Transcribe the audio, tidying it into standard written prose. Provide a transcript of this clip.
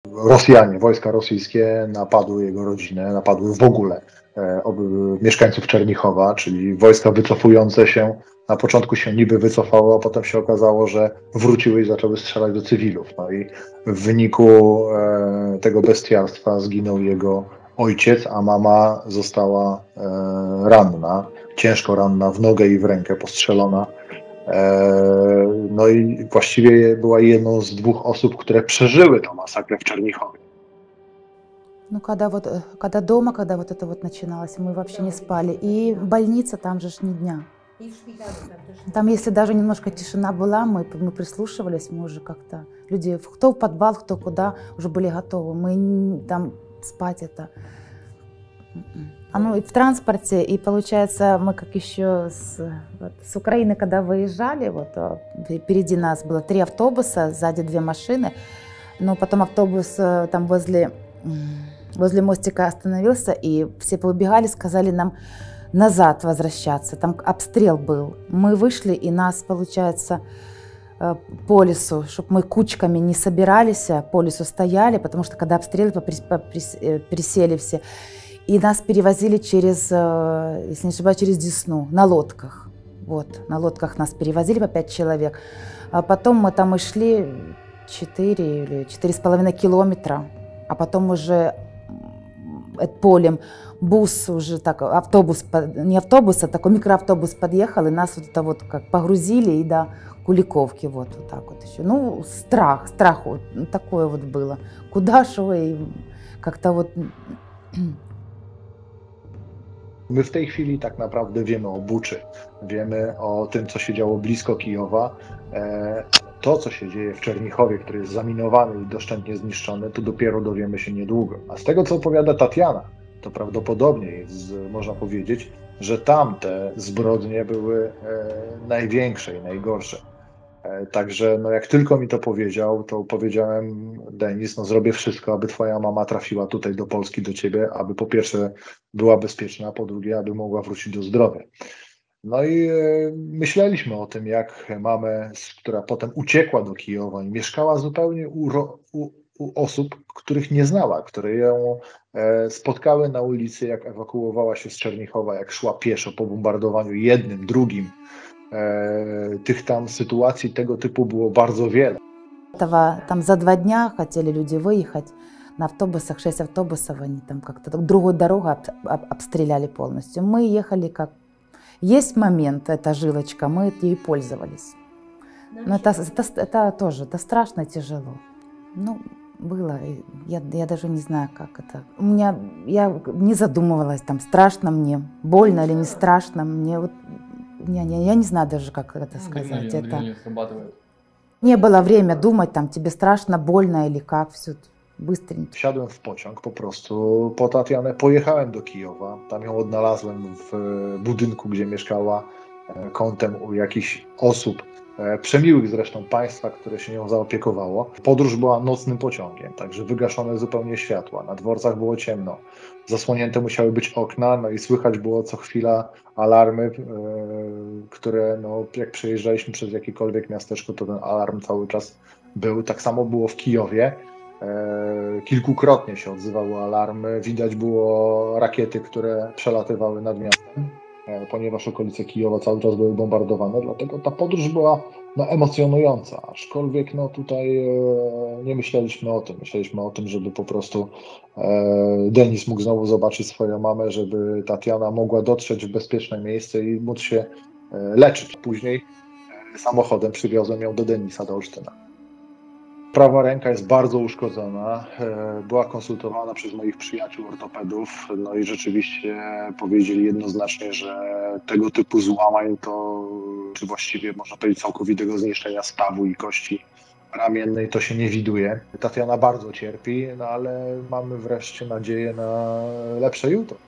Rosjanie, wojska rosyjskie napadły jego rodzinę, napadły w ogóle mieszkańców Czernichowa, czyli wojska wycofujące się. Na początku się niby wycofało, a potem się okazało, że wróciły i zaczęły strzelać do cywilów. No i w wyniku tego bestialstwa zginął jego ojciec, a mama została ranna, ciężko ranna w nogę i w rękę, postrzelona. No i właściwie była jedną z 2 osób, które przeżyły tę masakrę w Czernichowie. Ну, когда дома, когда вот это вот начиналось, мы вообще не спали. И больница там же ж ни дня. Там, если даже немножко тишина была, мы прислушивались, мы уже как-то, люди, кто в подвал, кто куда, уже были готовы. Мы там спать это. Ну, и в транспорте, и получается, мы как еще с Украины, когда выезжали, вот впереди нас было 3 автобуса, сзади 2 машины, но потом автобус там возле мостика остановился, и все повыбегали, сказали нам назад возвращаться, там обстрел был. Мы вышли, и нас, получается, по лесу, чтобы мы кучками не собирались, по лесу стояли, потому что когда обстреливали, присели все. И нас перевозили через, если не ошибаюсь, через Десну, на лодках. Вот, на лодках нас перевозили по 5 человек. А потом мы там и шли 4 или 4,5 километра. А потом уже полем бус уже так, автобус, не автобус, а такой микроавтобус подъехал, и нас вот это вот как погрузили и до Куликовки, вот так вот еще. Ну, страх вот такое вот было. Куда шо, и как-то вот... My w tej chwili tak naprawdę wiemy o Buczy, wiemy o tym, co się działo blisko Kijowa. To, co się dzieje w Czernichowie, który jest zaminowany i doszczętnie zniszczony, to dopiero dowiemy się niedługo. A z tego, co opowiada Tatiana, to prawdopodobnie jest, można powiedzieć, że tamte zbrodnie były największe i najgorsze. Także no jak tylko mi to powiedział, to powiedziałem: Denis, no zrobię wszystko, aby twoja mama trafiła tutaj do Polski, do ciebie, aby po pierwsze była bezpieczna, a po drugie, aby mogła wrócić do zdrowia. No i myśleliśmy o tym, jak mamę, która potem uciekła do Kijowa i mieszkała zupełnie u osób, których nie znała, które ją spotkały na ulicy, jak ewakuowała się z Czernichowa, jak szła pieszo po bombardowaniu jednym, drugim. Tych tam sytuacji tego typu było bardzo wiele. Там за 2 дня хотели люди выехать на автобусах, 6 автобусов, они там как-то другую дорогу обстреляли полностью. Мы ехали как... Есть момент, эта жилочка, мы ей пользовались. Но это тоже, это страшно и тяжело. Ну, было, я даже не знаю, как это. Я не задумывалась, там, страшно мне, больно или не страшно. Мне вот, я не знаю даже, как это сказать. Адреналин срабатывает. Не было время думать, там, тебе страшно, больно или как, все быстренько. Wsiadłem w pociąg po prostu po Tatianę, pojechałem do Kijowa, tam ją odnalazłem w budynku, gdzie mieszkała, kątem u jakichś osób, przemiłych zresztą państwa, które się nią zaopiekowało. Podróż była nocnym pociągiem, także wygaszone zupełnie światła, na dworcach było ciemno, zasłonięte musiały być okna, no i słychać było co chwila alarmy, które no, jak przejeżdżaliśmy przez jakiekolwiek miasteczko, to ten alarm cały czas był. Tak samo było w Kijowie. Kilkukrotnie się odzywały alarmy, widać było rakiety, które przelatywały nad miastem, ponieważ okolice Kijowa cały czas były bombardowane, dlatego ta podróż była no, emocjonująca, aczkolwiek no, tutaj nie myśleliśmy o tym. Myśleliśmy o tym, żeby po prostu Denis mógł znowu zobaczyć swoją mamę, żeby Tatiana mogła dotrzeć w bezpieczne miejsce i móc się leczyć. Później samochodem przywiozłem ją do Denisa, do Olsztyna. Prawa ręka jest bardzo uszkodzona, była konsultowana przez moich przyjaciół ortopedów, no i rzeczywiście powiedzieli jednoznacznie, że tego typu złamań to, czy właściwie można powiedzieć całkowitego zniszczenia stawu i kości ramiennej to się nie widuje. Tatiana bardzo cierpi, no ale mamy wreszcie nadzieję na lepsze jutro.